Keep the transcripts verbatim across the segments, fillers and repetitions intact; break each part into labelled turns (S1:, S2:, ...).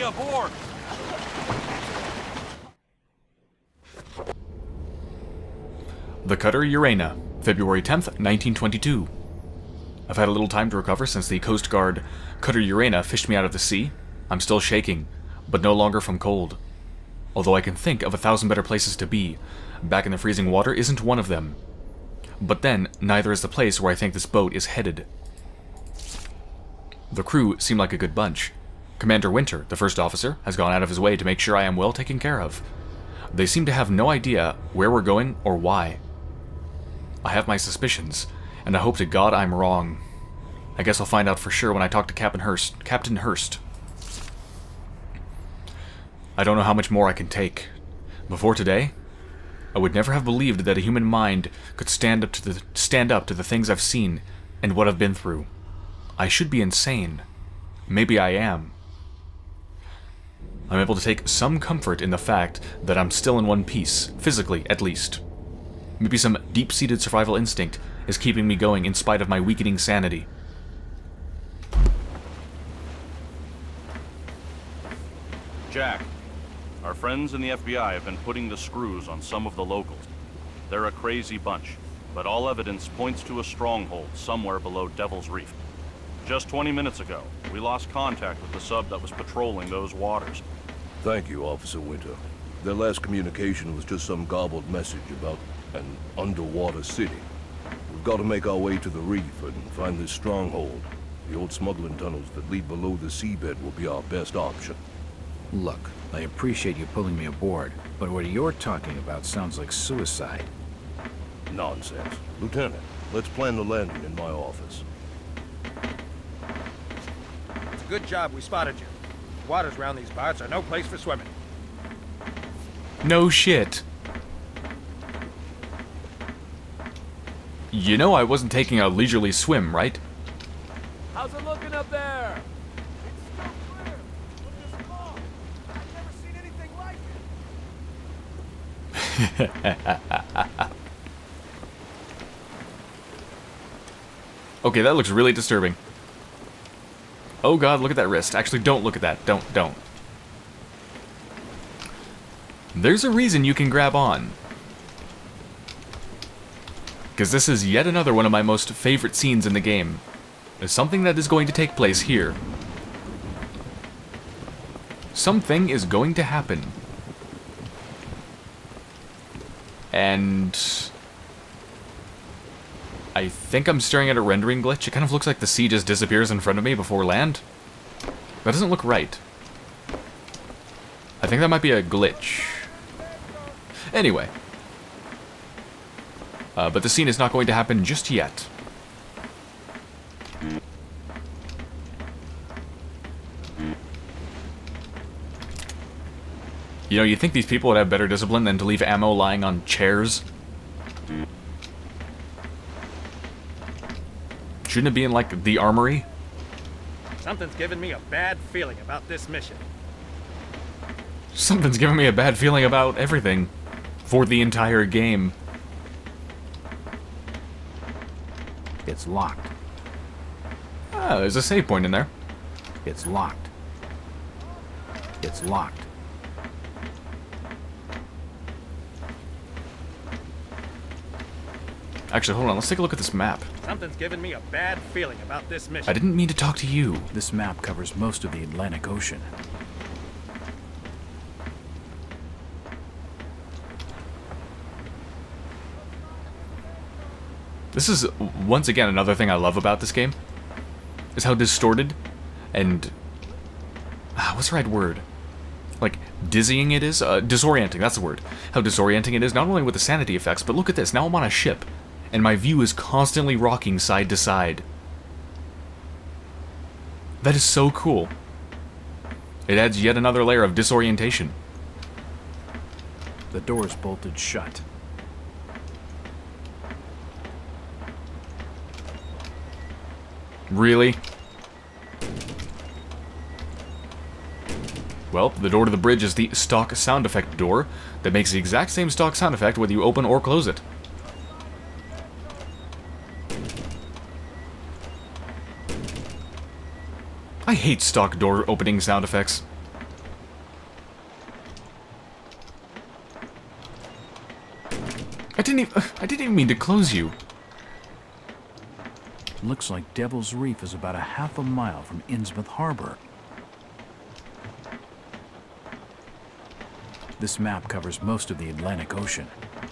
S1: aboard!
S2: The cutter Urana, February tenth, nineteen twenty-two. I've had a little time to recover since the Coast Guard cutter Urana fished me out of the sea. I'm still shaking, but no longer from cold. Although I can think of a thousand better places to be, back in the freezing water isn't one of them. But then, neither is the place where I think this boat is headed. The crew seem like a good bunch. Commander Winter, the first officer, has gone out of his way to make sure I am well taken care of. They seem to have no idea where we're going or why. I have my suspicions, and I hope to God I'm wrong. I guess I'll find out for sure when I talk to Captain Hurst. Captain Hurst. I don't know how much more I can take. Before today, I would never have believed that a human mind could stand up to the stand up to the things I've seen and what I've been through. I should be insane. Maybe I am. I'm able to take some comfort in the fact that I'm still in one piece, physically at least. Maybe some deep-seated survival instinct is keeping me going in spite of my weakening sanity.
S1: Jack, our friends in the F B I have been putting the screws on some of the locals. They're a crazy bunch, but all evidence points to a stronghold somewhere below Devil's Reef. Just twenty minutes ago, we lost contact with the sub that was patrolling those waters.
S3: Thank you, Officer Winter. Their last communication was just some garbled message about an underwater city. We've got to make our way to the reef and find this stronghold. The old smuggling tunnels that lead below the seabed will be our best option.
S4: Look, I appreciate you pulling me aboard, but what you're talking about sounds like suicide.
S3: Nonsense. Lieutenant, let's plan the landing in my office.
S5: It's a good job we spotted you. The waters around these parts are no place for swimming.
S2: No shit. You know I wasn't taking a leisurely swim, right?
S6: How's it looking up there? It's still clear. Look at this fog. I've never seen anything like it.
S2: Okay, that looks really disturbing. Oh god, look at that wrist. Actually, don't look at that. Don't, don't. There's a reason you can grab on. Because this is yet another one of my most favorite scenes in the game. There's something that is going to take place here. Something is going to happen. And I think I'm staring at a rendering glitch. It kind of looks like the sea just disappears in front of me before land. That doesn't look right. I think that might be a glitch. Anyway. Uh, but the scene is not going to happen just yet. You know, you think these people would have better discipline than to leave ammo lying on chairs? Shouldn't it be in, like, the armory?
S5: Something's giving me a bad feeling about this mission.
S2: Something's giving me a bad feeling about everything. For the entire game.
S4: It's locked.
S2: Ah, there's a save point in there.
S4: It's locked. It's locked.
S2: Actually, hold on, let's take a look at this map.
S5: Something's giving me a bad feeling about this mission.
S2: I didn't mean to talk to you.
S4: This map covers most of the Atlantic Ocean.
S2: This is, once again, another thing I love about this game. Is how distorted and... Ah, what's the right word? Like, dizzying it is? Uh, disorienting, that's the word. How disorienting it is, not only with the sanity effects, but look at this, now I'm on a ship. And my view is constantly rocking side to side. That is so cool. It adds yet another layer of disorientation.
S4: The door's bolted shut.
S2: Really? Well, the door to the bridge is the stock sound effect door that makes the exact same stock sound effect whether you open or close it. I hate stock door opening sound effects. didn't even, I didn't even mean to close you.
S4: Looks like Devil's Reef is about a half a mile from Innsmouth Harbor. This map covers most of the Atlantic Ocean.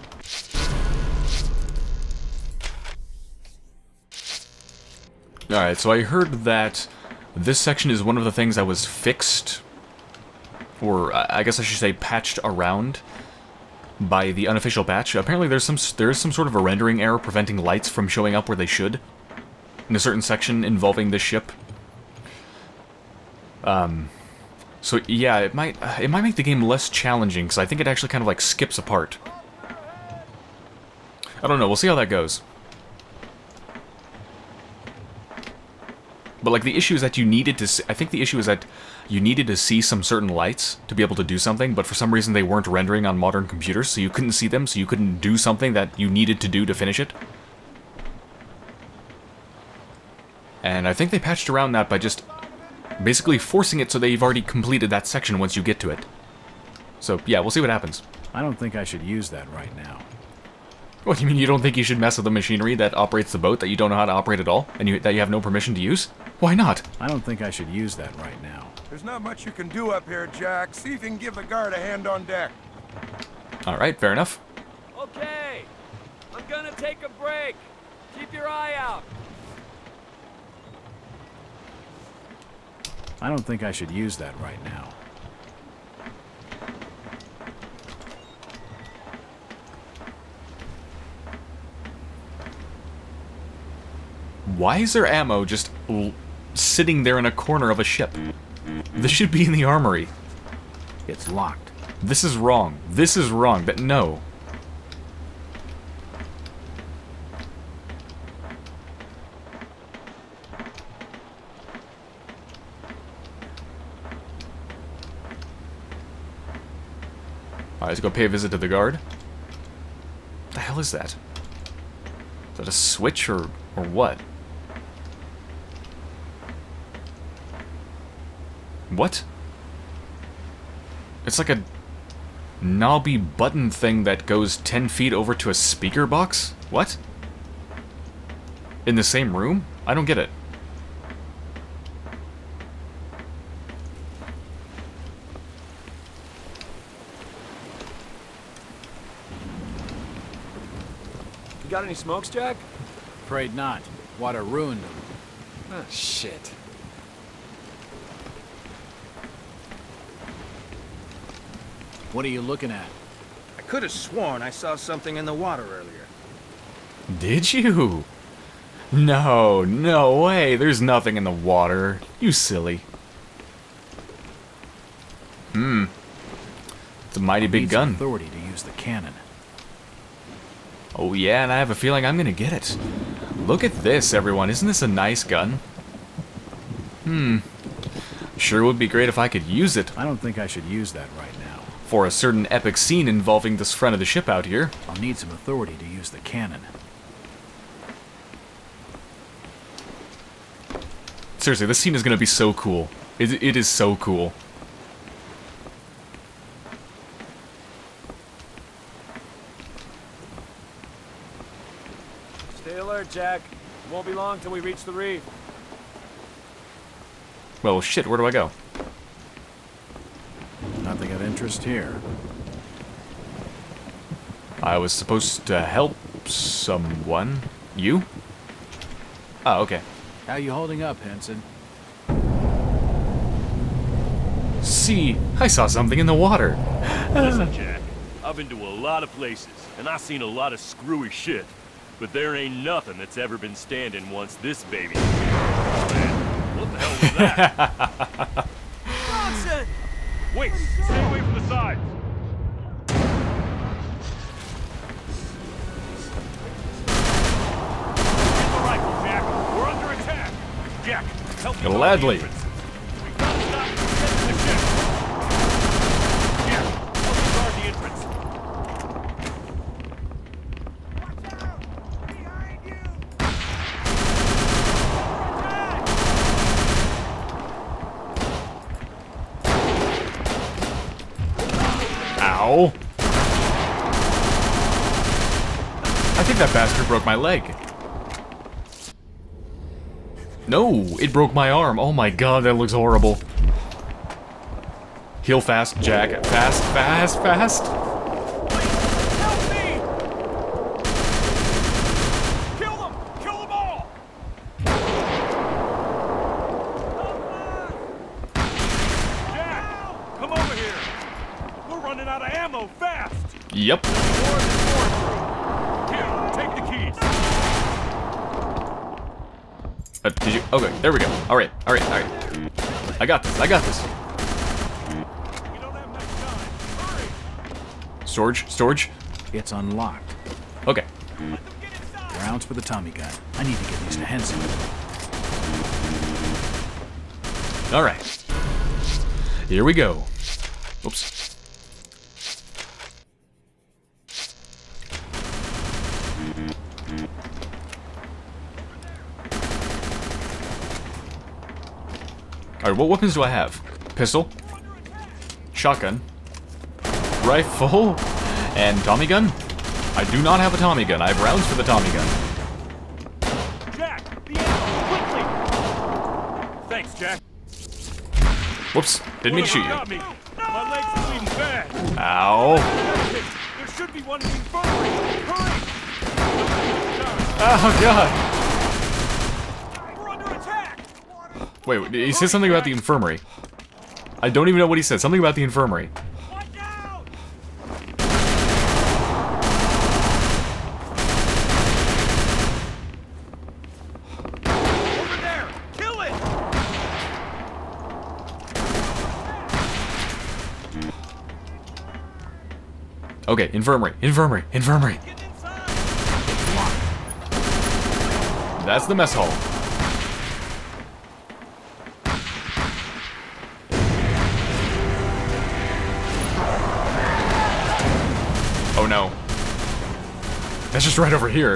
S2: Alright, so I heard that this section is one of the things that was fixed, or I guess I should say patched around, by the unofficial patch. Apparently there's some there's some sort of a rendering error preventing lights from showing up where they should in a certain section involving this ship. Um, so yeah, it might it might make the game less challenging because I think it actually kind of like skips a part. I don't know. We'll see how that goes. But like the issue is that you needed to see, I think the issue is that you needed to see some certain lights to be able to do something, but for some reason they weren't rendering on modern computers, so you couldn't see them, so you couldn't do something that you needed to do to finish it. And I think they patched around that by just basically forcing it so that you've already completed that section once you get to it. So yeah, we'll see what happens.
S4: I don't think I should use that right now.
S2: What, you mean you don't think you should mess with the machinery that operates the boat that you don't know how to operate at all, and you, that you have no permission to use? Why not?
S4: I don't think I should use that right now.
S7: There's not much you can do up here, Jack. See if you can give the guard a hand on deck.
S2: Alright, fair enough.
S6: Okay, I'm gonna take a break. Keep your eye out.
S4: I don't think I should use that right now.
S2: Why is there ammo just l sitting there in a corner of a ship? This should be in the armory.
S4: It's locked.
S2: This is wrong. This is wrong. But no. Alright, let's go pay a visit to the guard. What the hell is that? Is that a switch or, or what? What? It's like a knobby button thing that goes ten feet over to a speaker box? What? In the same room? I don't get it.
S6: You got any smokes, Jack?
S4: Afraid not. Water ruined them.
S6: Ah, shit.
S4: What are you looking at?
S5: I could have sworn I saw something in the water earlier.
S2: Did you? No, no way. There's nothing in the water. You silly. Hmm. It's a mighty big
S4: Need some
S2: gun.
S4: authority to use the cannon.
S2: Oh yeah, and I have a feeling I'm gonna get it. Look at this, everyone. Isn't this a nice gun? Hmm. Sure would be great if I could use it
S4: I don't think I should use that right now.
S2: for a certain epic scene involving this front of the ship out here.
S4: I'll need some authority to use the cannon.
S2: Seriously, this scene is gonna be so cool. It, it is so cool.
S6: Stay alert, Jack. It won't be long till we reach the reef.
S2: Well, shit, where do I go?
S4: Nothing of interest here.
S2: I was supposed to help someone. You? Oh, okay.
S4: How you holding up, Henson?
S2: See, I saw something in the water.
S8: Listen, Jack, I've been to a lot of places, and I've seen a lot of screwy shit, but there ain't nothing that's ever been standing once this baby. Man, what the hell was that?
S6: Johnson!
S8: Wait, stay away from the sides. Get the rifle, Jack. We're under attack. Jack, help me guard the
S2: Gladly.
S8: entrance. We gotta stop them from getting to the ship. Jack, help me guard the entrance.
S2: Ow. think that bastard broke my leg. No, it broke my arm. Oh my god, that looks horrible. Heal fast, Jack. Fast, fast, fast.
S6: Help me! Kill them! Kill them all! Jack, come over here. We're running out of ammo fast.
S2: Yep.
S6: More than more through. Here, take the keys.
S2: Uh, did you? Okay, there we go. All right, all right, all right. I got this. I got this.
S6: We don't have much time. Hurry!
S2: Storage, storage.
S4: It's unlocked.
S2: Okay.
S6: Let them get inside!
S4: Rounds for the Tommy gun. I need to get these to Henson.
S2: All right. Here we go. Oops. Alright, what weapons do I have? Pistol, shotgun, rifle, and Tommy gun? I do not have a Tommy gun. I have rounds for the Tommy gun.
S6: Jack, the ammo, quickly! Thanks, Jack.
S2: Whoops, didn't mean to shoot you.
S6: Got me. My leg's bleeding bad.
S2: Ow.
S6: There should be one in the infirmary. Hurry!
S2: Oh god.
S6: We're under attack!
S2: Wait, he said something about the infirmary. I don't even know what he said. Something about the infirmary.
S6: Watch out! Over there! Kill it!
S2: Okay, infirmary, infirmary, infirmary.
S6: Get inside!
S2: That's the mess hall. Oh no. That's just right over here.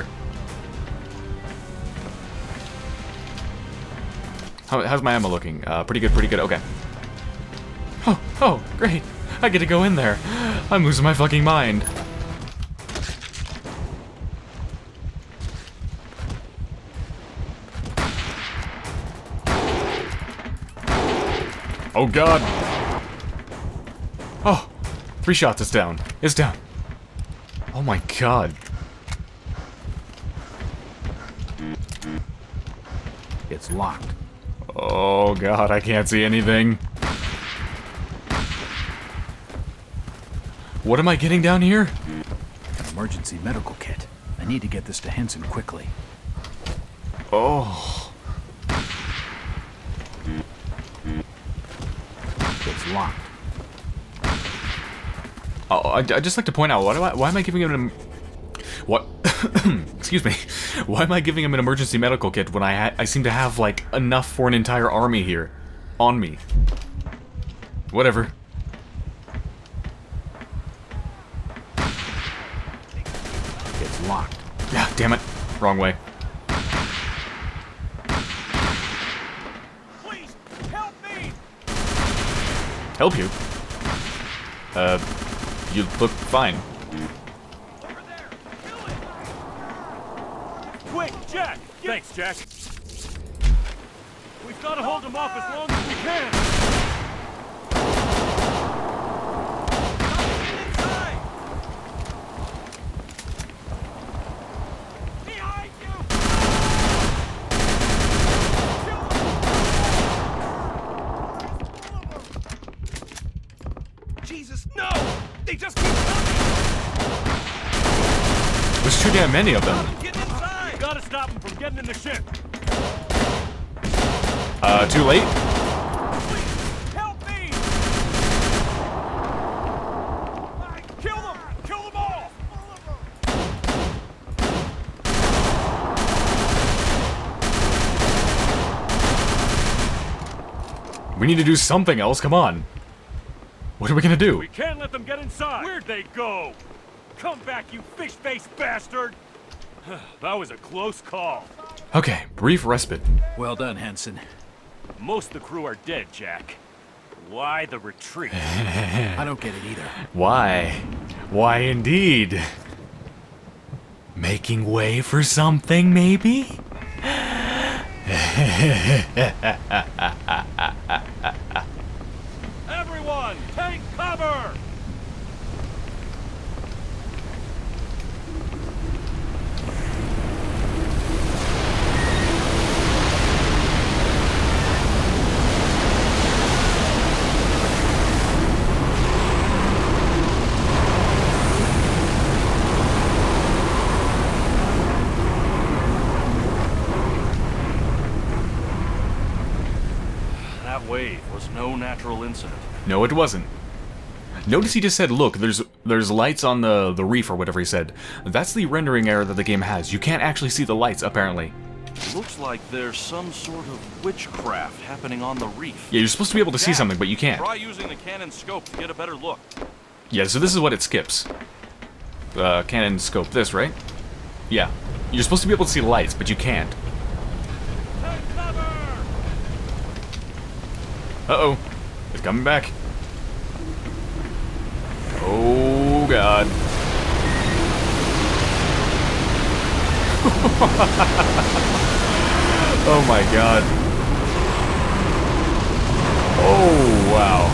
S2: How, how's my ammo looking? Uh, pretty good, pretty good, okay. Oh, oh, great. I get to go in there. I'm losing my fucking mind. Oh god. Oh, three shots, it's down. It's down. Oh my god.
S4: It's locked.
S2: Oh god, I can't see anything. What am I getting down here?
S4: An emergency medical kit. I need to get this to Henson quickly.
S2: Oh.
S4: It's locked.
S2: Oh, I, I'd just like to point out, why, do I, why am I giving him an... What? Excuse me. Why am I giving him an emergency medical kit when I ha I seem to have, like, enough for an entire army here? On me. Whatever.
S4: It's locked.
S2: Yeah, damn it. Wrong way.
S6: Please, help me!
S2: Help you? Uh, you look fine.
S6: Over there! Kill it! Quick, Jack! Get Thanks, Jack. We've got to hold him off as long as we can. Get inside! Behind you! Kill him! Jesus, no! They just keep coming!
S2: There's too damn many of them.
S6: Get inside! You gotta stop them from getting in the ship.
S2: Uh, too late?
S6: Please, help me! Kill them! Kill them all!
S2: We need to do something else, come on. What are we gonna do?
S6: We can't let them get inside! Where'd they go? Come back, you fish-faced bastard! That was a close call.
S2: Okay, brief respite.
S4: Well done, Henson.
S8: Most of the crew are dead, Jack. Why the retreat?
S4: I don't get it either.
S2: Why? Why indeed? Making way for something, maybe?
S8: Everyone, take cover!
S1: Wave was no natural incident.
S2: No, it wasn't. Notice he just said, look, there's there's lights on the, the reef, or whatever he said. That's the rendering error that the game has. You can't actually see the lights, apparently.
S1: Looks like there's some sort of witchcraft happening on the reef.
S2: Yeah, you're supposed to be able to see
S1: Jack,
S2: something, but you can't.
S1: Try using the Canon scope to get a better look.
S2: Yeah, so this is what it skips. Uh, Canon scope this, right? Yeah. You're supposed to be able to see the lights, but you can't. Uh-oh. It's coming back. Oh, God. Oh, my God. Oh, wow.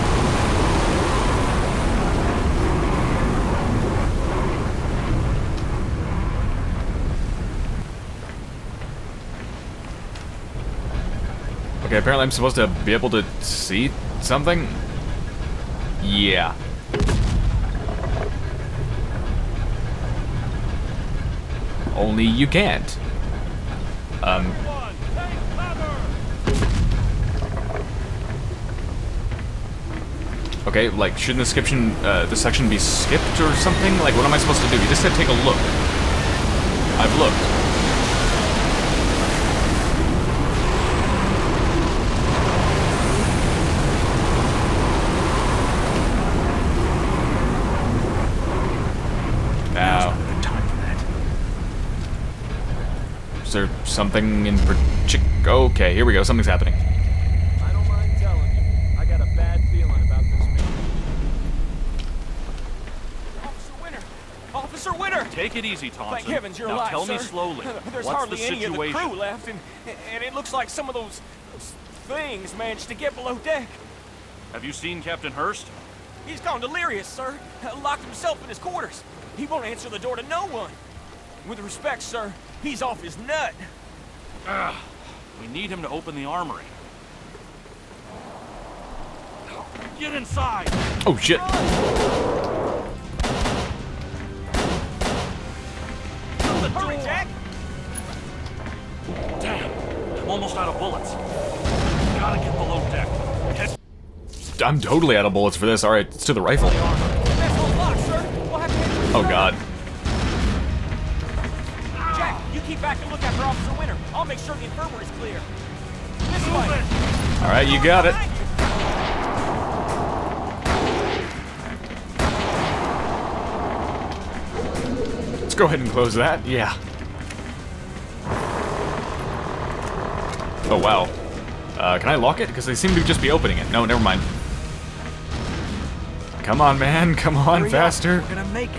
S2: Okay, apparently I'm supposed to be able to see something? Yeah. Only you can't. Um... Okay, like, shouldn't the section, uh, the section be skipped or something? Like, what am I supposed to do? You just said take a look. I've looked. Is there something in particular? Okay, here we go. Something's happening.
S6: I don't mind telling you. I got a bad feeling about this man. Officer Winter! Officer Winter!
S1: Take it easy, Thompson.
S6: Thank heavens you're
S1: now
S6: alive,
S1: tell
S6: sir.
S1: me slowly.
S6: There's
S1: What's
S6: hardly
S1: the
S6: any of the
S1: situation?
S6: crew left, and, and it looks like some of those, those things managed to get below deck.
S1: Have you seen Captain Hurst?
S6: He's gone delirious, sir. Locked himself in his quarters. He won't answer the door to no one. With respect, sir, he's off his nut.
S1: Ugh. We need him to open the armory. Get inside!
S2: Oh, shit.
S6: Hurry, Jack!
S1: Damn, I'm almost out of bullets. Gotta get below deck. Head
S2: I'm totally out of bullets for this. Alright, it's to the rifle.
S6: That's all locked, sir. We'll have to head for the
S2: Oh, God.
S6: Jack, you keep back and look after Officer Winter. I'll make sure the infirmary's clear. This way.
S2: Alright, you got it. Let's go ahead and close that. Yeah. Oh, wow. Uh, can I lock it? Because they seem to just be opening it. No, never mind. Come on, man. Come on,
S4: Hurry up.
S2: faster.
S4: We're gonna make it.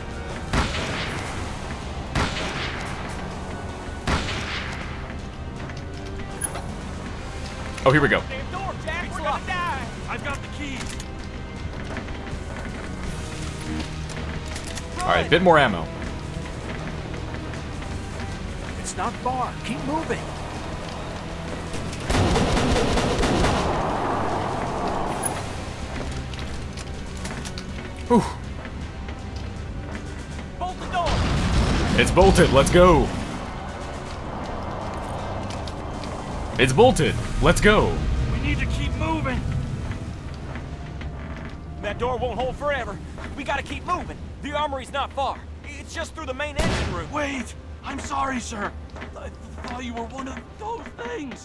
S2: Oh, here we go.
S6: Damn door, Jack. We're gonna die.
S1: I've got the keys.
S2: Alright, bit more ammo.
S4: It's not far. Keep moving.
S2: Whew.
S6: Bolt the door.
S2: It's bolted. Let's go. It's bolted. Let's go.
S1: We need to keep moving.
S6: That door won't hold forever. We gotta keep moving. The armory's not far. It's just through the main engine room.
S1: Wait! I'm sorry, sir. I thought you were one of those things.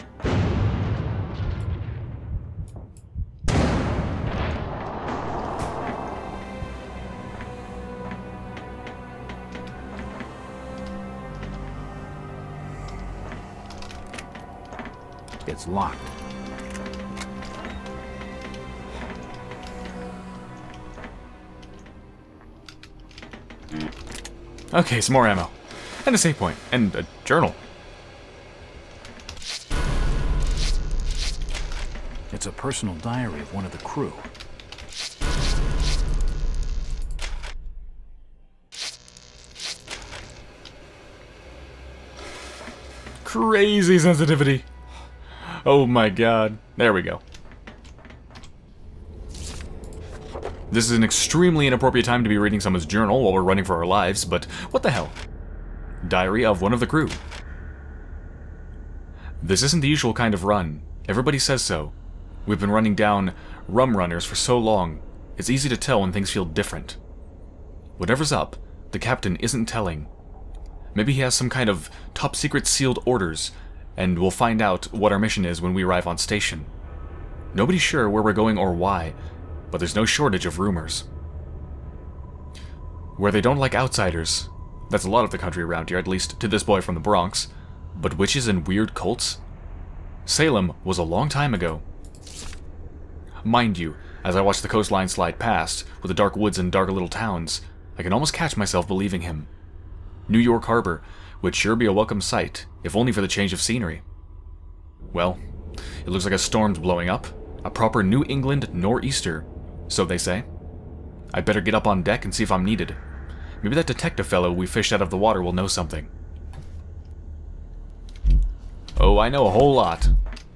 S4: It's locked.
S2: Okay, some more ammo. And a save point. And a journal.
S4: It's a personal diary of one of the crew.
S2: Crazy sensitivity. Oh my god. There we go. This is an extremely inappropriate time to be reading someone's journal while we're running for our lives, but what the hell? Diary of one of the crew. This isn't the usual kind of run. Everybody says so. We've been running down rum runners for so long, it's easy to tell when things feel different. Whatever's up, the captain isn't telling. Maybe he has some kind of top-secret sealed orders, and we'll find out what our mission is when we arrive on station. Nobody's sure where we're going or why, but there's no shortage of rumors. Where they don't like outsiders. That's a lot of the country around here, at least to this boy from the Bronx. But witches and weird cults? Salem was a long time ago. Mind you, as I watch the coastline slide past, with the dark woods and darker little towns, I can almost catch myself believing him. New York Harbor would sure be a welcome sight, if only for the change of scenery. Well, it looks like a storm's blowing up. A proper New England nor'easter, so they say. I'd better get up on deck and see if I'm needed. Maybe that detective fellow we fished out of the water will know something. Oh, I know a whole lot.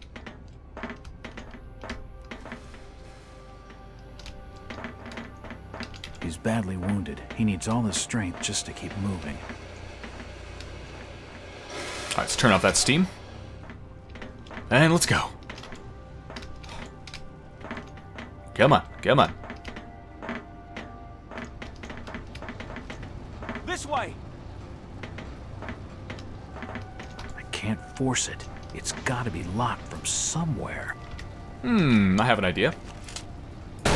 S4: He's badly wounded. He needs all his strength just to keep moving.
S2: Alright, let's turn off that steam. And let's go. Come on, come on.
S6: This way!
S4: I can't force it. It's gotta be locked from somewhere.
S2: Hmm, I have an idea.
S3: I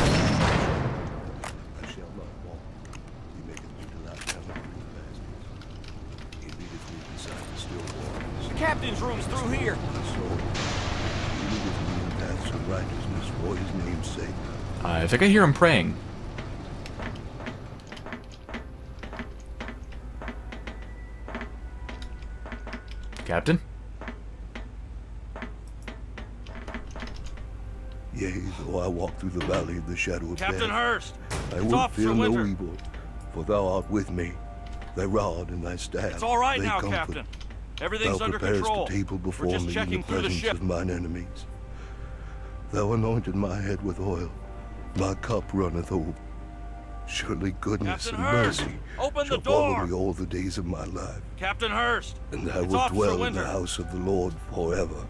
S3: shall not walk. He maketh me to lie down in green pastures. He leadeth me beside the still waters.
S6: The captain's room's through here.
S3: My soul. He leadeth me in paths of righteousness for his name's sake.
S2: I think I hear him praying. Captain?
S3: Yea, though I walk through the valley of the shadow of
S1: Captain
S3: death,
S1: Hurst!
S3: I
S1: It's
S3: will
S1: Officer
S3: fear no
S1: Winter.
S3: evil, for thou art with me. Thy rod and thy staff,
S1: It's all right
S3: they
S1: now,
S3: comfort.
S1: Captain. Everything's
S3: Thou
S1: under
S3: preparest
S1: control.
S3: a table before
S1: We're just
S3: me in the
S1: checking through the
S3: presence
S1: ship.
S3: of mine enemies. Thou anointed my head with oil. My cup runneth over. Surely goodness
S1: Captain
S3: and
S1: Hurst,
S3: mercy
S1: open
S3: shall
S1: the door.
S3: follow me all the days of my life.
S1: Captain Hurst!
S3: And I
S1: It's
S3: will
S1: Officer
S3: dwell in
S1: Winter.
S3: the house of the Lord forever.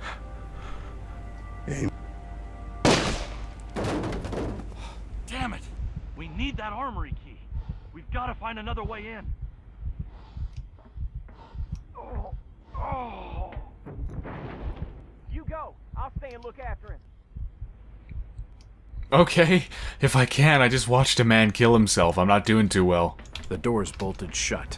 S3: Amen.
S1: Damn it! We need that armory key. We've got to find another way in. Oh. Oh.
S6: You go. I'll stay and look after him.
S2: Okay, if I can, I just watched a man kill himself. I'm not doing too well.
S4: The door's bolted shut.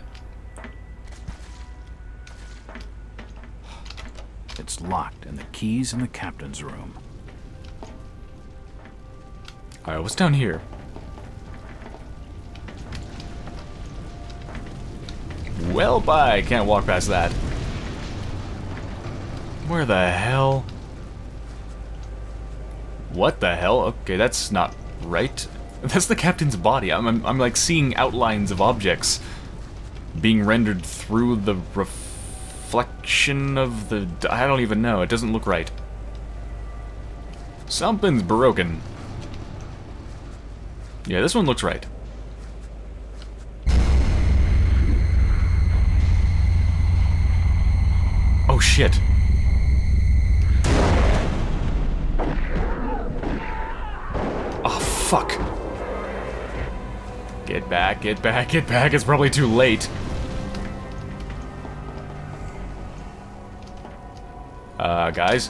S4: It's locked, and the key's in the captain's room.
S2: Alright, what's down here? Well, bye. Can't walk past that. Where the hell? What the hell? Okay, that's not right. That's the captain's body. I'm, I'm, I'm like seeing outlines of objects being rendered through the reflection of the... I don't even know. It doesn't look right. Something's broken. Yeah, this one looks right. Oh shit. Oh fuck. Get back, get back, get back. It's probably too late. Uh, guys.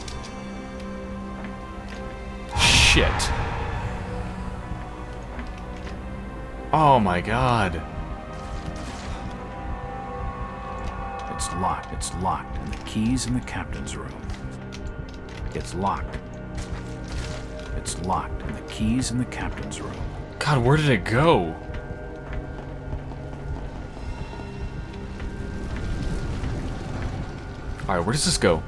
S2: Shit. Oh my god.
S4: It's locked, it's locked, and the key's in the captain's room. It's locked. It's locked, and the key's in the captain's room.
S2: God, where did it go? Alright, where does this go?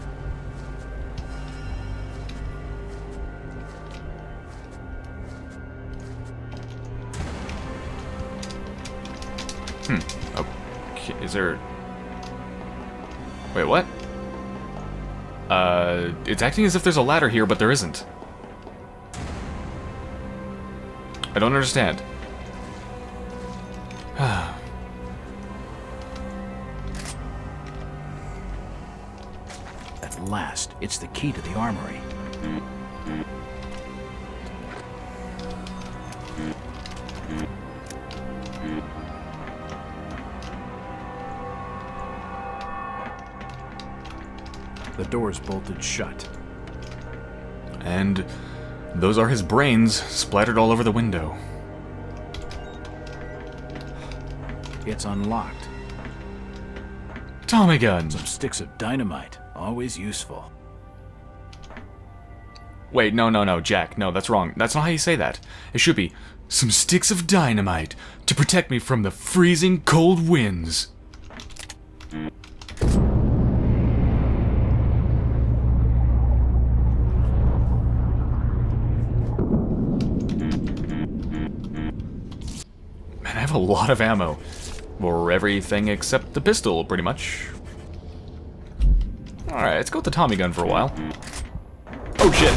S2: Hmm. Okay, is there... Wait, what? Uh, it's acting as if there's a ladder here, but there isn't. I don't understand.
S4: At last, it's the key to the armory. The door's bolted shut.
S2: And those are his brains splattered all over the window.
S4: It's unlocked.
S2: Tommy gun!
S4: Some sticks of dynamite. Always useful.
S2: Wait, no, no, no, Jack. No, that's wrong. That's not how you say that. It should be, some sticks of dynamite to protect me from the freezing cold winds. Man, I have a lot of ammo. For everything except the pistol, pretty much. Alright, let's go with the Tommy gun for a while. Oh, shit!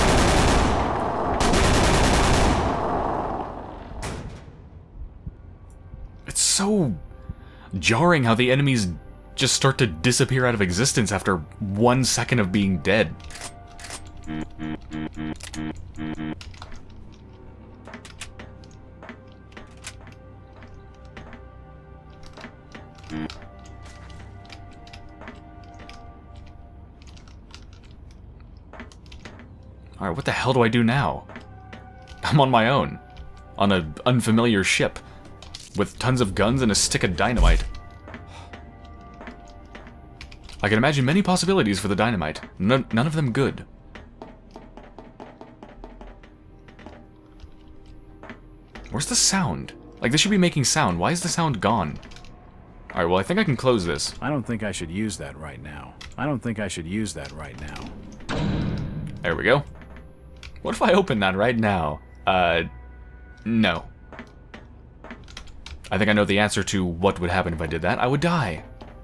S2: It's so jarring how the enemies just start to disappear out of existence after one second of being dead. Alright, what the hell do I do now? I'm on my own. On an unfamiliar ship. With tons of guns and a stick of dynamite. I can imagine many possibilities for the dynamite. None, none of them good. Where's the sound? Like, this should be making sound. Why is the sound gone? Alright, well, I think I can close this.
S4: I don't think I should use that right now. I don't think I should use that right now.
S2: There we go. What if I open that right now? Uh, no. I think I know the answer to what would happen if I did that. I would die.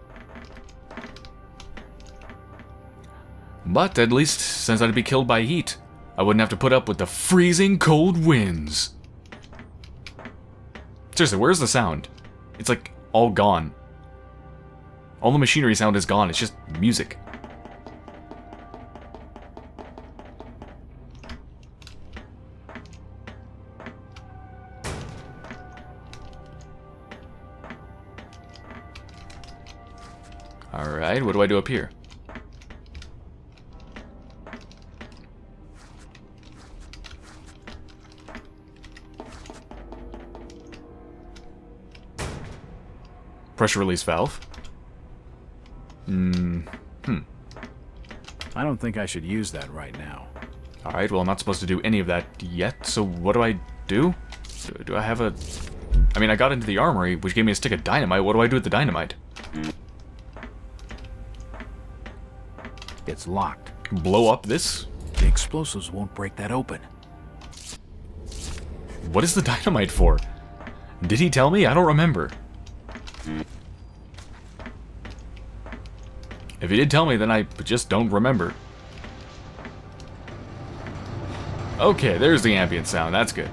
S2: But at least, since I'd be killed by heat, I wouldn't have to put up with the freezing cold winds. Seriously, where's the sound? It's like all gone. All the machinery sound is gone. It's just music. Alright, what do I do up here? Pressure release valve. Hmm. Hmm.
S4: I don't think I should use that right now.
S2: Alright, well, I'm not supposed to do any of that yet, so what do I do? Do, do I have a... I mean, I got into the armory, which gave me a stick of dynamite. What do I do with the dynamite?
S4: It's locked.
S2: Blow up this?
S4: The explosives won't break that open.
S2: What is the dynamite for? Did he tell me? I don't remember. If he did tell me, then I just don't remember. Okay, there's the ambient sound. That's good.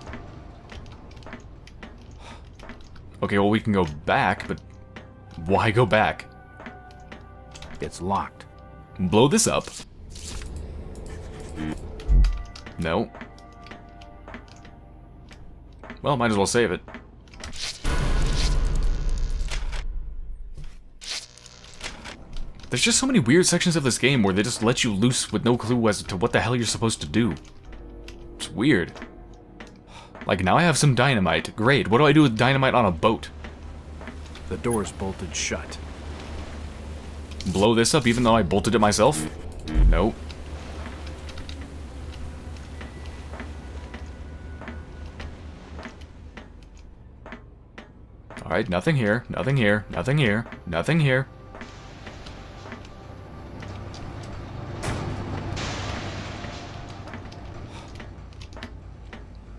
S2: Okay, well, we can go back, but why go back?
S4: It's locked.
S2: Blow this up. No. Well, might as well save it. There's just so many weird sections of this game where they just let you loose with no clue as to what the hell you're supposed to do. It's weird. Like, now I have some dynamite. Great, what do I do with dynamite on a boat?
S4: The door's bolted shut.
S2: Blow this up even though I bolted it myself? Nope. Alright, nothing here, nothing here, nothing here, nothing here.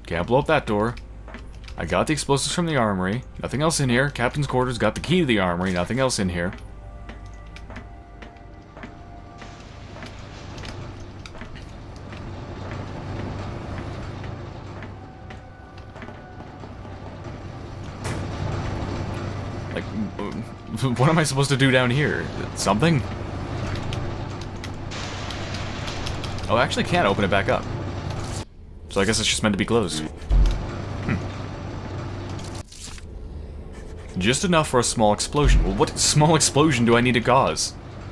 S2: Can't blow up that door. I got the explosives from the armory. Nothing else in here. Captain's quarters got the key to the armory. Nothing else in here. Like, what am I supposed to do down here? Something? Oh, I actually can't open it back up. So I guess it's just meant to be closed. Hmm. Just enough for a small explosion. Well, what small explosion do I need to cause?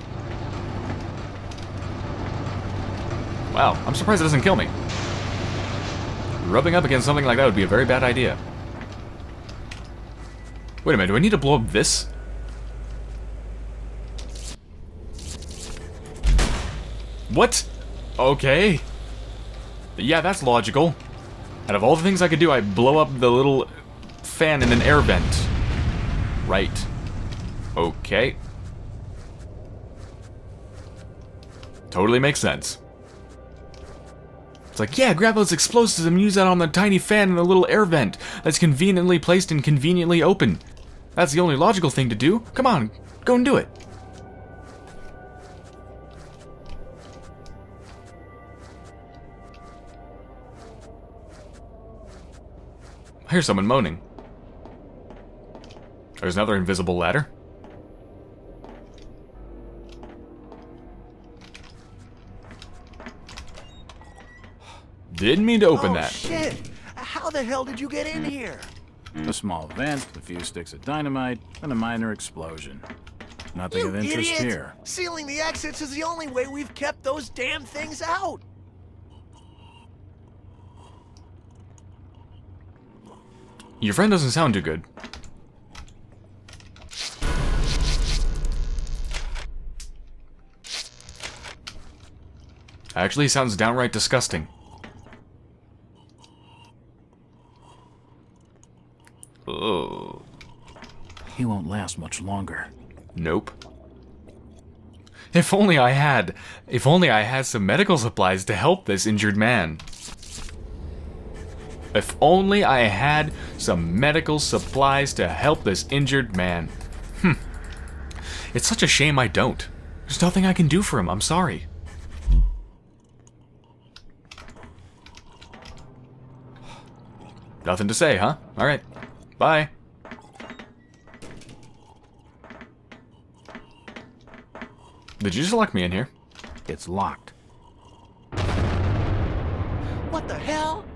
S2: Wow, I'm surprised it doesn't kill me. Rubbing up against something like that would be a very bad idea. Wait a minute, do I need to blow up this? What? Okay. Yeah, that's logical. Out of all the things I could do, I blow up the little fan in an air vent. Right. Okay. Totally makes sense. It's like, yeah, grab those explosives and use that on the tiny fan in the little air vent that's conveniently placed and conveniently open. That's the only logical thing to do. Come on, go and do it. I hear someone moaning. There's another invisible ladder. Didn't mean to open
S9: oh,
S2: that.
S9: Shit! How the hell did you get in here?
S4: A small vent, a few sticks of dynamite, and a minor explosion. Nothing
S9: You
S4: of interest
S9: idiot!
S4: here.
S9: Sealing the exits is the only way we've kept those damn things out.
S2: Your friend doesn't sound too good. Actually, he sounds downright disgusting. Oh.
S4: He won't last much longer.
S2: Nope. If only I had, if only I had some medical supplies to help this injured man. If only I had some medical supplies to help this injured man. Hmm. It's such a shame I don't. There's nothing I can do for him, I'm sorry. Nothing to say, huh? Alright. Bye. Did you just lock me in here?
S4: It's locked.
S9: What the hell?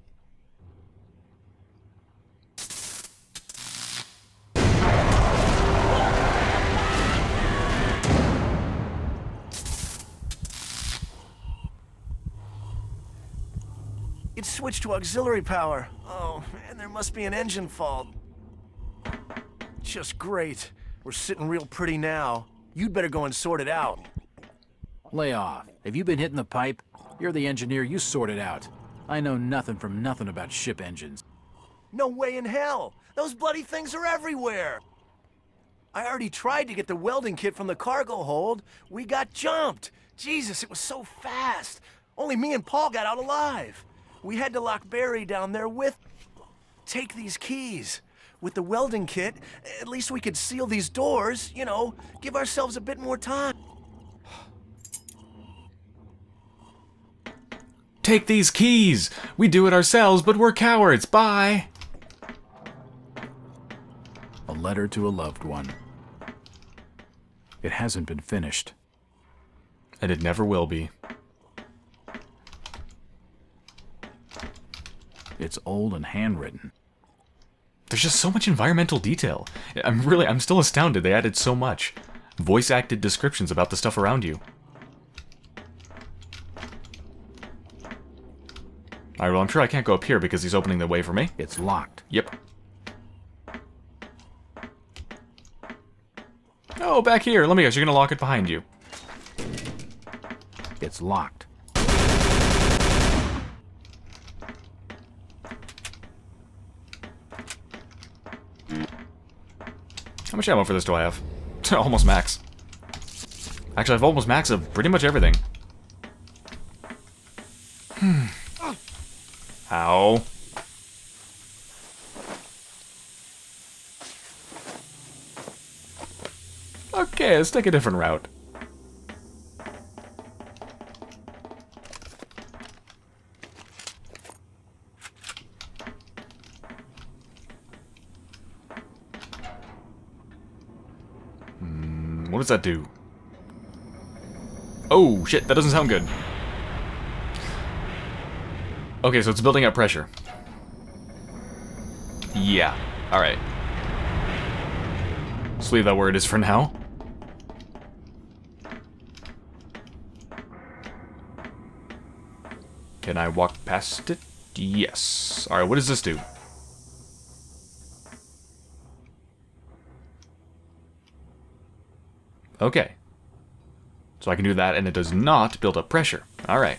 S9: It switched to auxiliary power. Oh, man, there must be an engine fault. Just great. We're sitting real pretty now. You'd better go and sort it out.
S4: Lay off. Have you been hitting the pipe? You're the engineer, you sort it out. I know nothing from nothing about ship engines.
S9: No way in hell! Those bloody things are everywhere! I already tried to get the welding kit from the cargo hold. We got jumped! Jesus, it was so fast! Only me and Paul got out alive. We had to lock Barry down there with... Take these keys. With the welding kit, at least we could seal these doors, you know, give ourselves a bit more time.
S2: Take these keys! We do it ourselves, but we're cowards. Bye!
S4: A letter to a loved one. It hasn't been finished.
S2: And it never will be.
S4: It's old and handwritten.
S2: There's just so much environmental detail. I'm really, I'm still astounded they added so much. Voice-acted descriptions about the stuff around you. Alright, well, I'm sure I can't go up here because he's opening the way for me.
S4: It's locked.
S2: Yep. Oh, back here. Let me guess, you're gonna lock it behind you.
S4: It's locked.
S2: How much ammo for this do I have? Almost max. Actually, I've almost max of pretty much everything. Hmm. Ow. Okay, let's take a different route. Hmm, what does that do? Oh, shit, that doesn't sound good. Okay, so it's building up pressure. Yeah, alright. Let's leave that where it is for now. Can I walk past it? Yes. Alright, what does this do? Okay. So I can do that, and it does not build up pressure. Alright.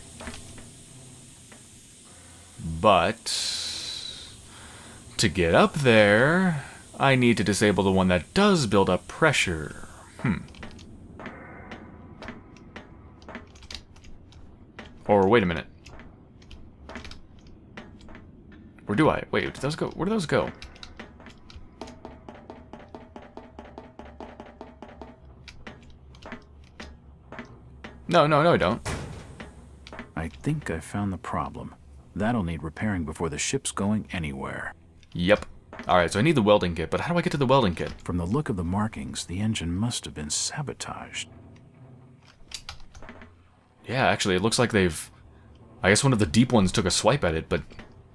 S2: But to get up there, I need to disable the one that does build up pressure. Hmm. Or wait a minute. Where do I? Wait, did those go? Where do those go? No, no, no, I don't.
S4: I think I found the problem. That'll need repairing before the ship's going anywhere.
S2: Yep. Alright, so I need the welding kit, but how do I get to the welding kit?
S4: From the look of the markings, the engine must have been sabotaged.
S2: Yeah, actually, it looks like they've... I guess one of the deep ones took a swipe at it, but...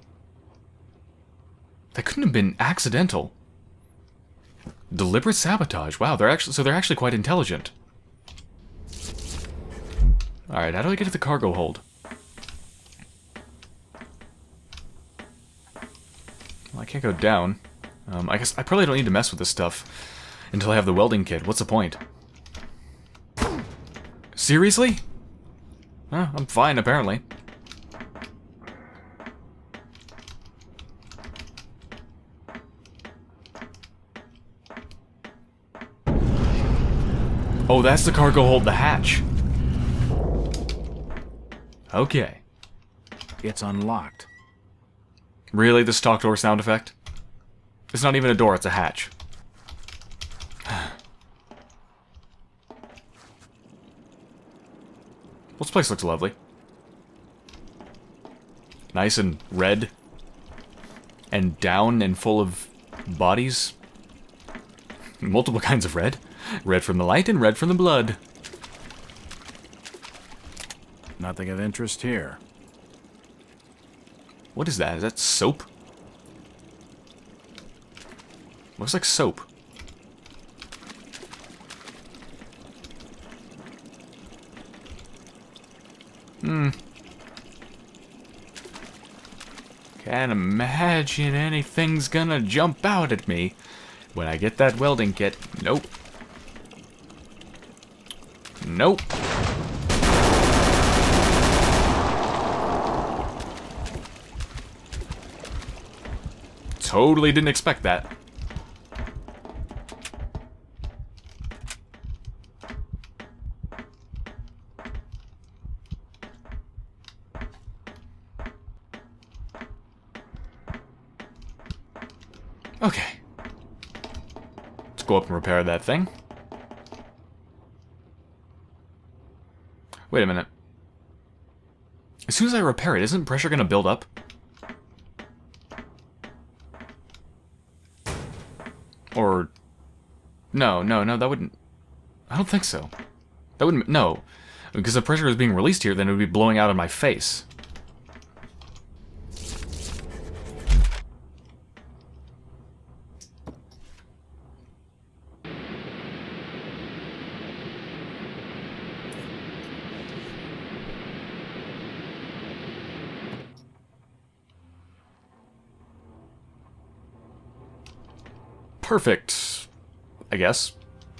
S2: that couldn't have been accidental. Deliberate sabotage. Wow, they're actually... so they're actually quite intelligent. Alright, how do I get to the cargo hold? Well, I can't go down. Um, I guess I probably don't need to mess with this stuff until I have the welding kit. What's the point? Seriously? Huh, I'm fine, apparently. Oh, that's the cargo hold, the hatch. Okay.
S4: It's unlocked.
S2: Really, the stock door sound effect? It's not even a door, it's a hatch. Well, this place looks lovely. Nice and red. And down and full of bodies. Multiple kinds of red. Red from the light and red from the blood.
S4: Nothing of interest here.
S2: What is that? Is that soap? Looks like soap. Hmm. Can't imagine anything's gonna jump out at me when I get that welding kit. Nope. Nope. Totally didn't expect that. Okay. Let's go up and repair that thing. Wait a minute. As soon as I repair it, isn't pressure going to build up? Or... No, no, no, that wouldn't... I don't think so. That wouldn't... No. Because the pressure is being released here, then it would be blowing out in my face. Perfect, I guess.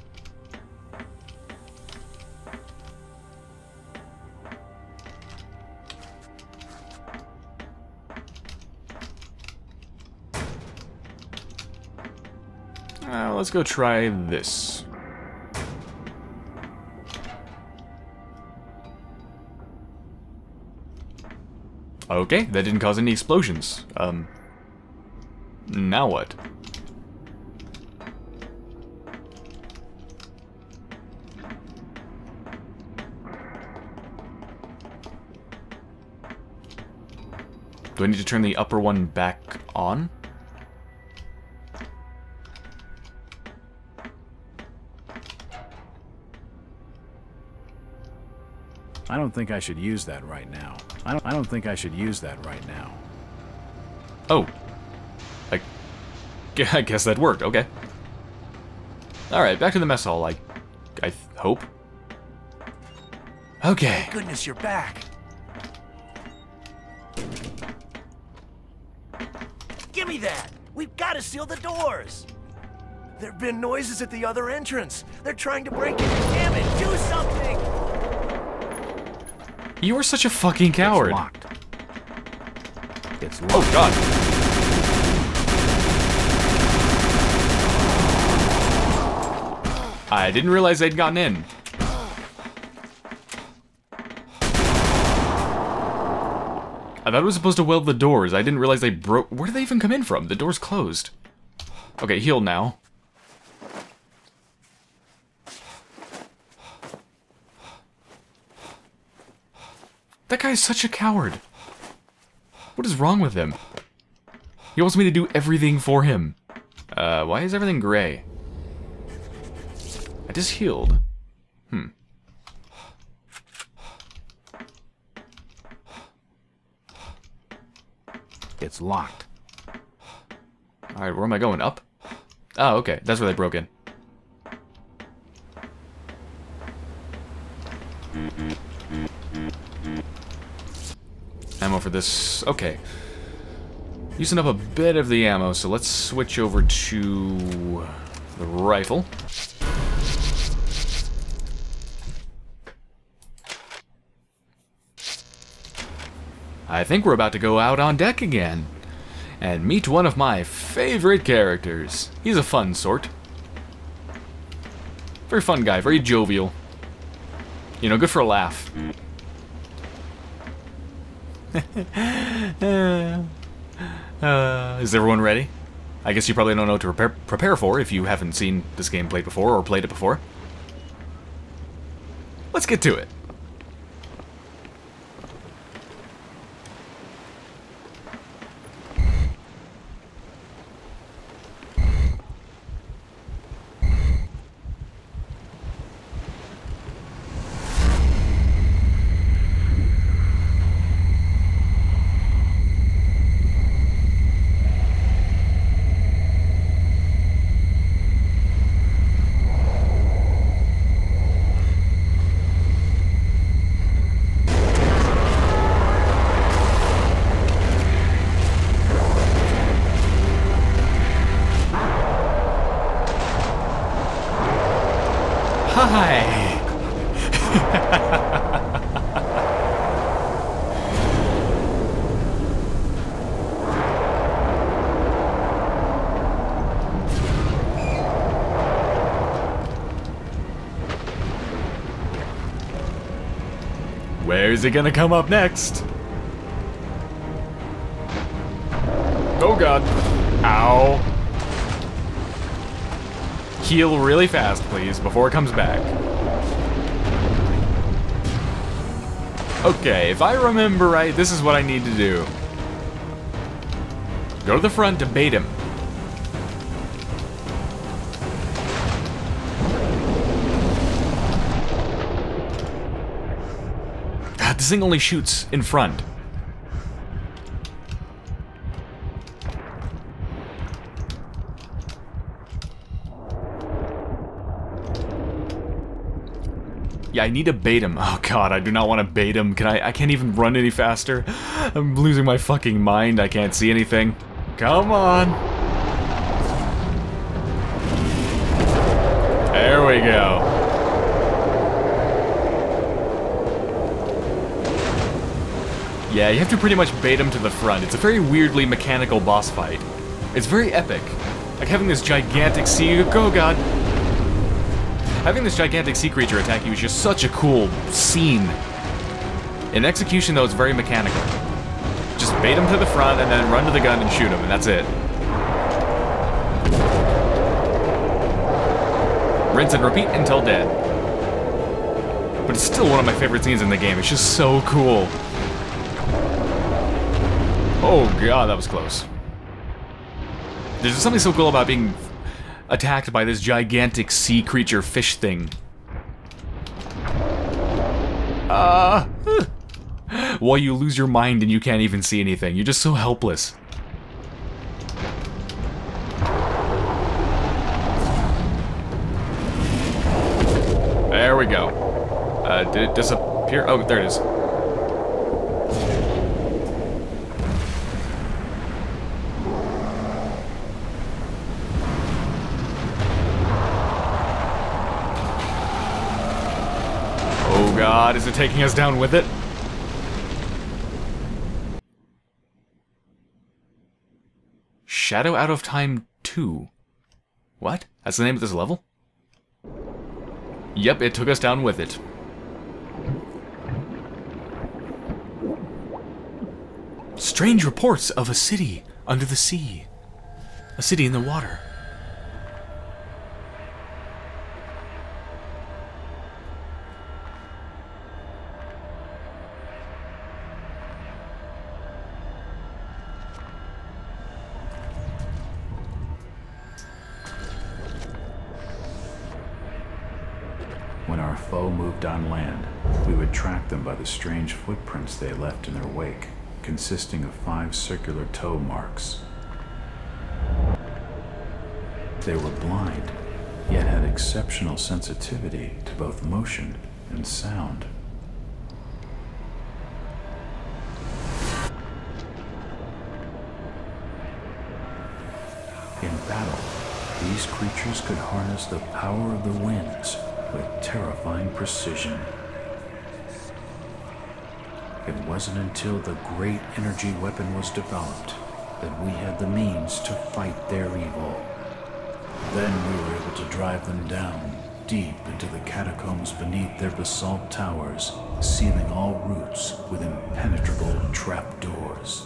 S2: Uh, let's go try this. Okay, that didn't cause any explosions. Um, now what? Do I need to turn the upper one back on?
S4: I don't think I should use that right now. I don't, I don't think I should use that right now.
S2: Oh. I, I guess that worked. Okay. Alright, back to the mess hall, I, I hope. Okay.
S9: Thank goodness you're back. Give me that! We've got to seal the doors! There've been noises at the other entrance. They're trying to break in. Damn it, do something!
S2: You are such a fucking coward.
S4: It's locked. It's locked.
S2: Oh, God. I didn't realize they'd gotten in. I thought it was supposed to weld the doors. I didn't realize they broke. Where did they even come in from? The door's closed. Okay, heal now. That guy is such a coward. What is wrong with him? He wants me to do everything for him. Uh, why is everything gray? I just healed. Hmm.
S4: It's locked.
S2: Alright, where am I going? Up? Oh, okay. That's where they broke in. Ammo for this. Okay. Using up a bit of the ammo, so let's switch over to the rifle. I think we're about to go out on deck again and meet one of my favorite characters. He's a fun sort. Very fun guy, very jovial. You know, good for a laugh. uh, uh, is everyone ready? I guess you probably don't know what to prepare, prepare for if you haven't seen this game played before or played it before. Let's get to it. Hi! Where's it gonna come up next? Oh god. Ow. Heal really fast, please, before it comes back. Okay, if I remember right, this is what I need to do. Go to the front to bait him. God, this thing only shoots in front. Yeah, I need to bait him. Oh god, I do not want to bait him. Can I? I can't even run any faster. I'm losing my fucking mind. I can't see anything. Come on. There we go. Yeah, you have to pretty much bait him to the front. It's a very weirdly mechanical boss fight. It's very epic. Like having this gigantic sea... Oh god. Having this gigantic sea creature attack you is just such a cool scene. In execution, though, it's very mechanical. Just bait him to the front and then run to the gun and shoot him, and that's it. Rinse and repeat until dead. But it's still one of my favorite scenes in the game. It's just so cool. Oh god, that was close. There's something so cool about being attacked by this gigantic sea creature fish thing. Uh, while you lose your mind and you can't even see anything. You're just so helpless. There we go. Uh, did it disappear? Oh, there it is. Oh god, is it taking us down with it? Shadow Out of Time two. What? That's the name of this level? Yep, it took us down with it. Strange reports of a city under the sea. A city in the water.
S4: When our foe moved on land, we would track them by the strange footprints they left in their wake, consisting of five circular toe marks. They were blind, yet had exceptional sensitivity to both motion and sound. In battle, these creatures could harness the power of the winds with terrifying precision. It wasn't until the great energy weapon was developed that we had the means to fight their evil. Then we were able to drive them down, deep into the catacombs beneath their basalt towers, sealing all routes with impenetrable trapdoors.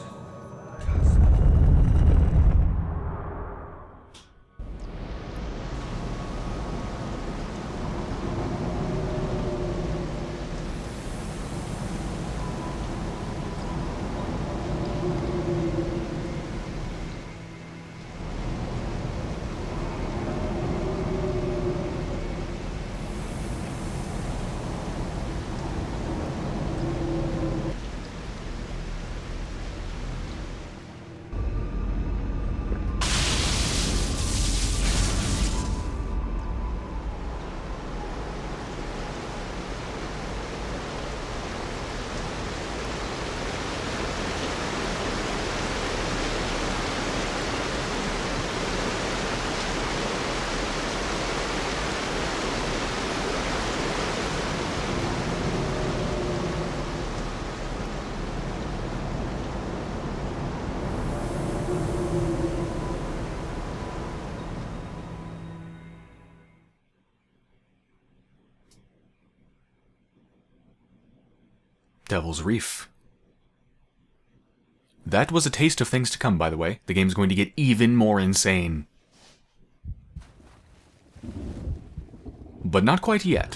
S2: Devil's Reef. That was a taste of things to come, by the way. The game's going to get even more insane. But not quite yet.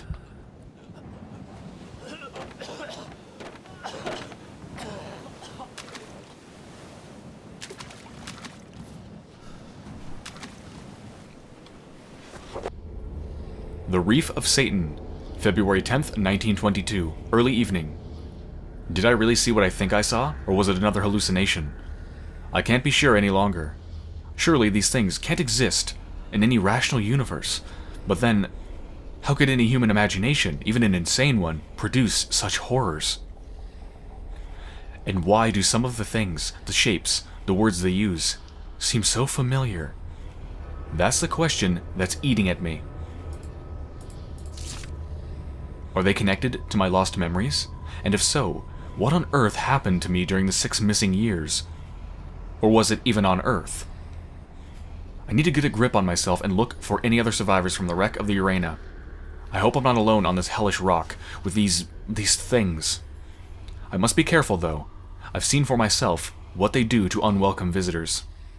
S2: The Reef of Satan, February tenth, nineteen twenty-two, early evening. Did I really see what I think I saw, or was it another hallucination? I can't be sure any longer. Surely these things can't exist in any rational universe. But then, how could any human imagination, even an insane one, produce such horrors? And why do some of the things, the shapes, the words they use, seem so familiar? That's the question that's eating at me. Are they connected to my lost memories? And if so, what on earth happened to me during the six missing years? Or was it even on Earth? I need to get a grip on myself and look for any other survivors from the wreck of the Urania. I hope I'm not alone on this hellish rock with these... these things. I must be careful, though. I've seen for myself what they do to unwelcome visitors.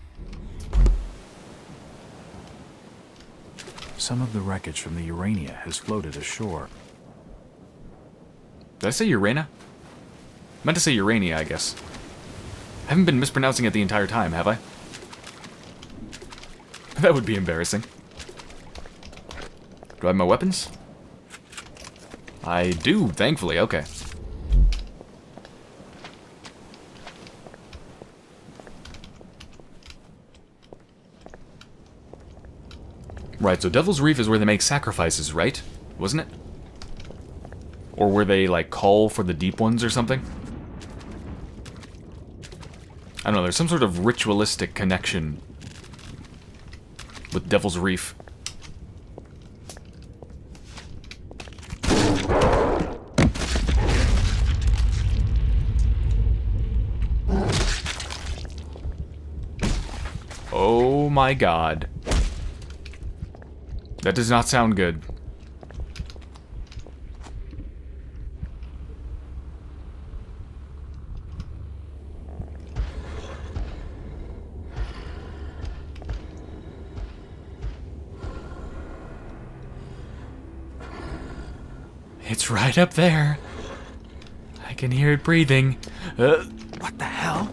S4: Some of the wreckage from the Urania has floated ashore.
S2: Did I say Urania? I meant to say Urania, I guess. I haven't been mispronouncing it the entire time, have I? That would be embarrassing. Do I have my weapons? I do, thankfully. Okay. Right, so Devil's Reef is where they make sacrifices, right? Wasn't it? Or where they, like, call for the deep ones or something? I don't know, there's some sort of ritualistic connection with Devil's Reef. Oh my god. That does not sound good. It's right up there. I can hear it breathing. Uh,
S9: What the hell?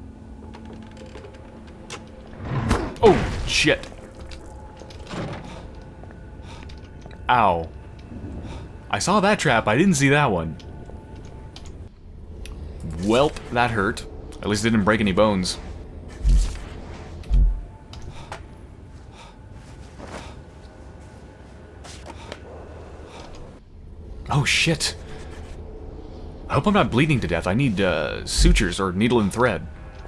S2: oh, shit. Ow. I saw that trap, I didn't see that one. Welp, that hurt. At least it didn't break any bones. Oh shit. I hope I'm not bleeding to death. I need uh, sutures or needle and thread.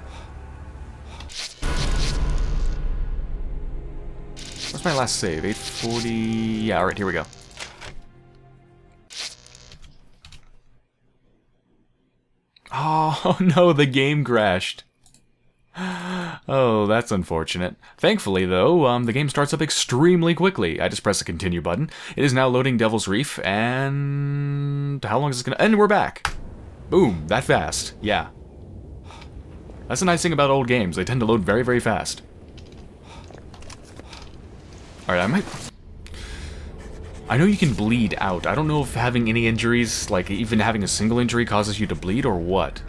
S2: What's my last save? eight forty... Yeah, alright, here we go. Oh no, the game crashed. Oh, that's unfortunate. Thankfully, though, um, the game starts up extremely quickly. I just press the continue button. It is now loading Devil's Reef, and... how long is this gonna... And we're back! Boom, that fast. Yeah. That's the nice thing about old games. They tend to load very, very fast. Alright, I might... I know you can bleed out. I don't know if having any injuries, like even having a single injury, causes you to bleed or what.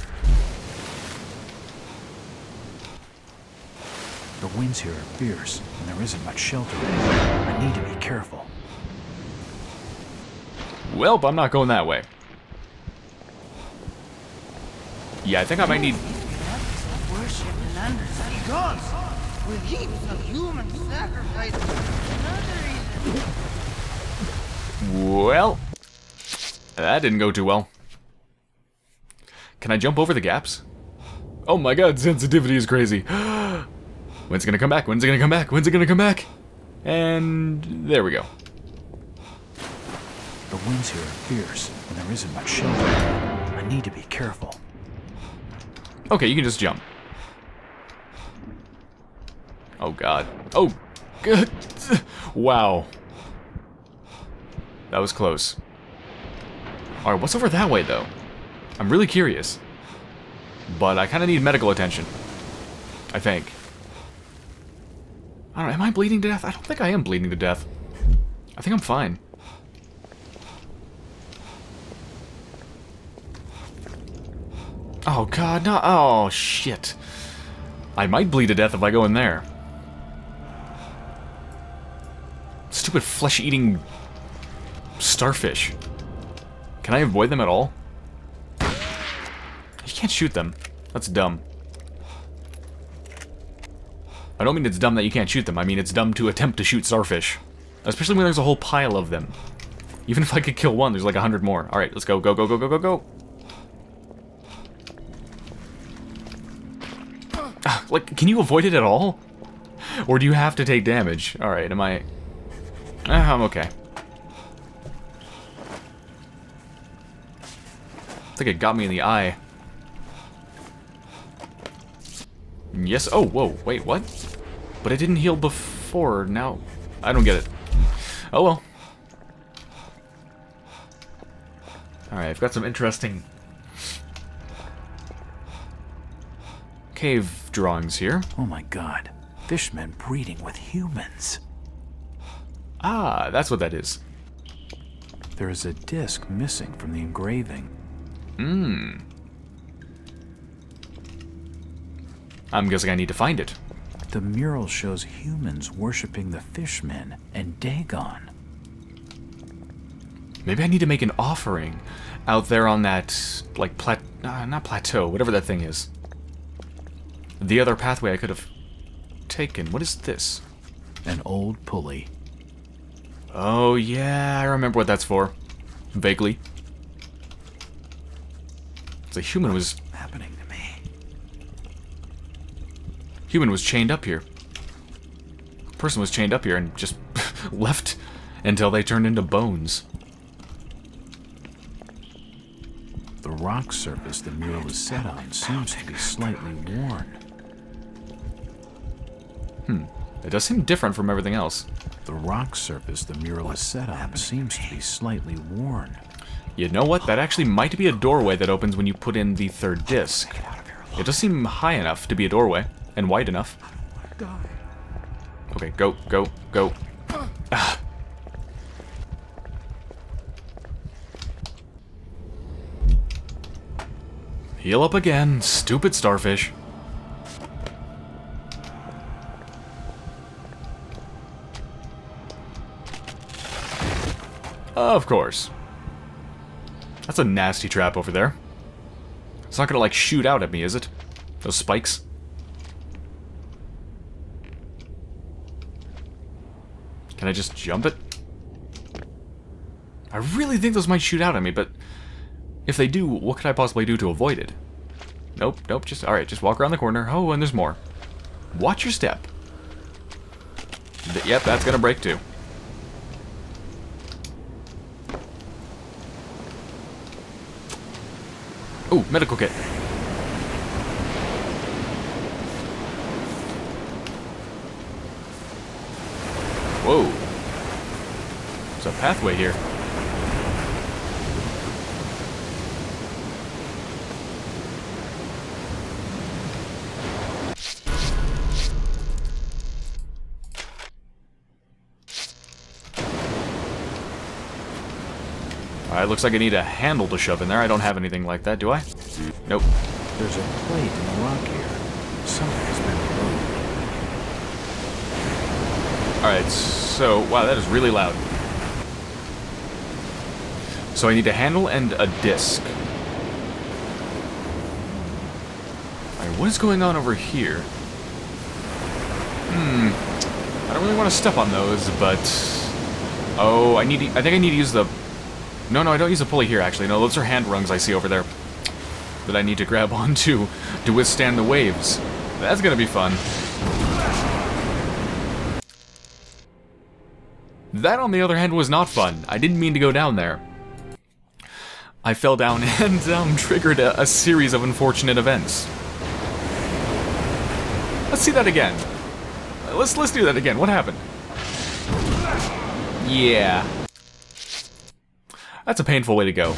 S4: The winds here are fierce, and there isn't much shelter. I need to be careful.
S2: Welp, I'm not going that way. Yeah, I think I might need...
S10: Worship and understand gods with heaps of human sacrifices. Another reason.
S2: Well, that didn't go too well. Can I jump over the gaps? Oh my god, sensitivity is crazy. When's it gonna come back? When's it gonna come back? When's it gonna come back? And there we go.
S4: The winds here are fierce, and there isn't much shelter. I need to be careful.
S2: Okay, you can just jump. Oh god. Oh, good. Wow. That was close. Alright, what's over that way, though? I'm really curious. But I kind of need medical attention. I think. I don't know, am I bleeding to death? I don't think I am bleeding to death. I think I'm fine. Oh god, no. Oh, shit. I might bleed to death if I go in there. Stupid flesh-eating... starfish. Can I avoid them at all? You can't shoot them. That's dumb. I don't mean it's dumb that you can't shoot them. I mean it's dumb to attempt to shoot starfish. Especially when there's a whole pile of them. Even if I could kill one, there's like a hundred more. Alright, let's go, go, go, go, go, go, go. Ah, like, can you avoid it at all? Or do you have to take damage? Alright, am I... Ah, I'm okay. I think it got me in the eye. Yes. Oh, whoa. Wait, what? But it didn't heal before. Now, I don't get it. Oh well. Alright, I've got some interesting cave drawings here.
S4: Oh my god. Fishmen breeding with humans.
S2: Ah, that's what that is.
S4: There is a disc missing from the engraving.
S2: Hmm. I'm guessing I need to find it.
S4: The mural shows humans worshipping the fishmen and Dagon.
S2: Maybe I need to make an offering out there on that, like, plat... Uh, not plateau, whatever that thing is. The other pathway I could have taken. What is this?
S4: An old pulley.
S2: Oh, yeah, I remember what that's for. Vaguely. The human was...
S4: happening to me.
S2: Human was chained up here. Person was chained up here and just left until they turned into bones.
S4: The rock surface the mural is set on seems to be slightly worn.
S2: Hmm. It does seem different from everything else.
S4: The rock surface the mural is set on seems to be slightly worn.
S2: You know what? That actually might be a doorway that opens when you put in the third disc. It does seem high enough to be a doorway, and wide enough. Okay, go, go, go. Ah. Heal up again, stupid starfish. Of course. That's a nasty trap over there. It's not gonna, like, shoot out at me, is it? Those spikes? Can I just jump it? I really think those might shoot out at me, but if they do, what could I possibly do to avoid it? Nope, nope, just, alright, just walk around the corner. Oh, and there's more. Watch your step. Th- yep, that's gonna break too. Ooh, medical kit. Whoa. There's a pathway here. Alright, looks like I need a handle to shove in there. I don't have anything like that, do I? Nope.
S4: There's a plate in the rock here. Something's been removed.
S2: Alright, so... wow, that is really loud. So I need a handle and a disc. Alright, what is going on over here? Hmm... I don't really want to step on those, but... oh, I need to, I think I need to use the... No, no, I don't use a pulley here, actually. No, those are hand rungs I see over there that I need to grab onto to withstand the waves. That's gonna be fun. That, on the other hand, was not fun. I didn't mean to go down there. I fell down and um, triggered a, a series of unfortunate events. Let's see that again. Let's, let's do that again. What happened? Yeah. That's a painful way to go.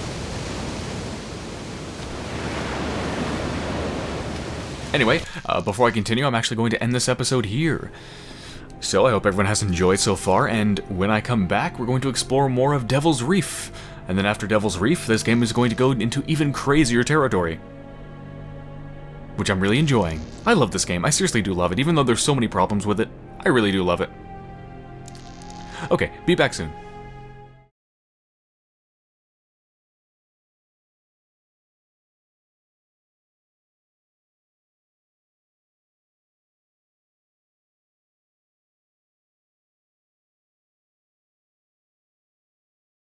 S2: Anyway, uh, before I continue, I'm actually going to end this episode here. So I hope everyone has enjoyed so far, and when I come back, we're going to explore more of Devil's Reef. And then after Devil's Reef, this game is going to go into even crazier territory. Which I'm really enjoying. I love this game. I seriously do love it. Even though there's so many problems with it, I really do love it. Okay, be back soon.